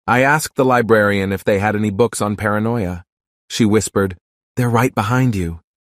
I asked the librarian if they had any books on paranoia. She whispered, "They're right behind you."